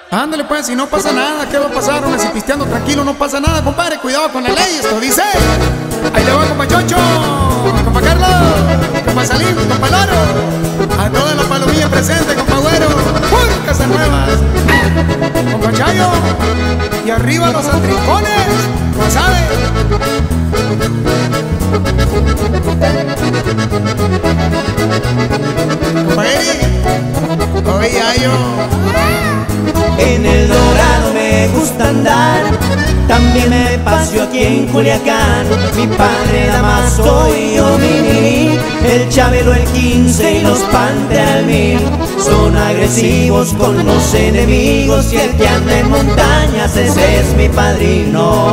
Ándale pues, si no pasa nada, ¿qué va a pasar? Aún así pisteando tranquilo, no pasa nada, compadre, cuidado con la ley, esto dice. Ahí le va, compa Chocho, compa Carlos, compa Salim, compa Loro, a toda la palomilla presente, compa Güero, ¡pum! Casas nuevas, compa Chayo, y arriba los antrincones, ¿no sabe? Compa Eri, oye, Ayo. En el Dorado me gusta andar, también me paseo aquí en Culiacán. Mi padre Damaso y yo Mini, el Chabelo el 15 y los Pante al 1000. Son agresivos con los enemigos y el que anda en montañas ese es mi padrino.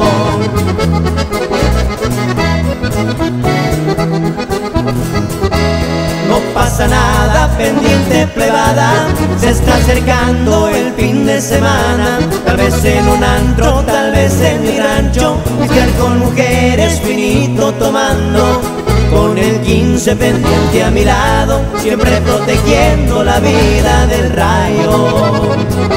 No pasa nada, pendiente plebada, se está acercando el fin de semana. Tal vez en un antro, tal vez en mi rancho, estar con mujeres finito tomando. Con el 15 pendiente a mi lado, siempre protegiendo la vida del rayo.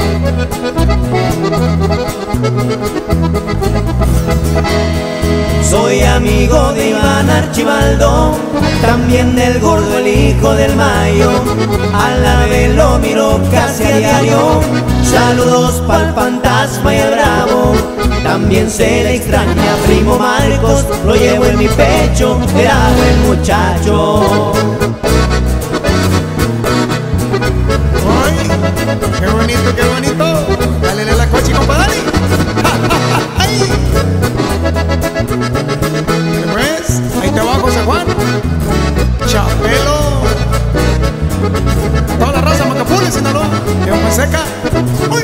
Soy amigo de Iván Archibaldo, también del Gordo, el hijo del Mayo. Al ave lo miro casi a diario, saludos pa'l Fantasma y el Bravo. También se le extraña a Primo Marcos, lo llevo en mi pecho, era buen muchacho. ¡Ay! ¡Qué bonito, qué bonito! Dale la coche, compa, dale. Pues, ahí te va José Juan, Chabelo, toda la raza Macapules, Sinaloa, que va seca. ¡Uy!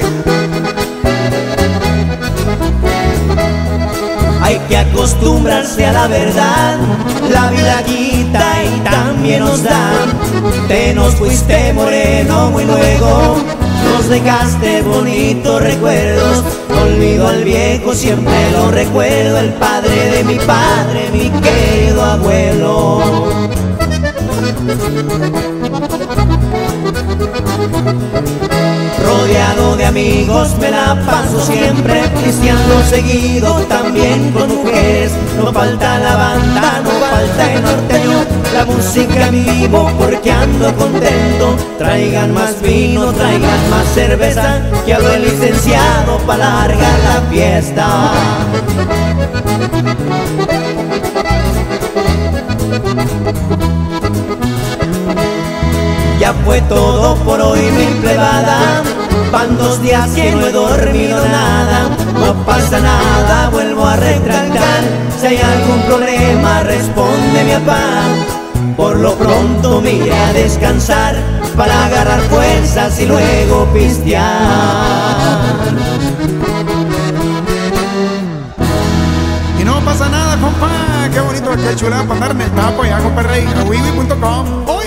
Hay que acostumbrarse a la verdad, la vida quita y también nos da. Te nos fuiste moreno muy luego, nos dejaste bonitos recuerdos. No olvido al viejo, siempre lo recuerdo, el padre de mi padre, mi querido abuelo. Rodeado de amigos me la paso siempre, pisteando seguido, también con mujeres. No falta la banda, no falta el norteño, la música en vivo porque ando contento. Traigan más vino, traigan más cerveza, que hablo el licenciado para largar la fiesta. Ya fue todo por hoy mi plebada, van 2 días que no he dormido nada. No pasa nada, vuelvo a retractar, si hay algún problema responde mi papá. Por lo pronto me iré a descansar, para agarrar fuerzas y luego pistear. Y no pasa nada, compa, qué bonito, qué chulada para andar en el tapo allá, compa Rey, a wiwi.com.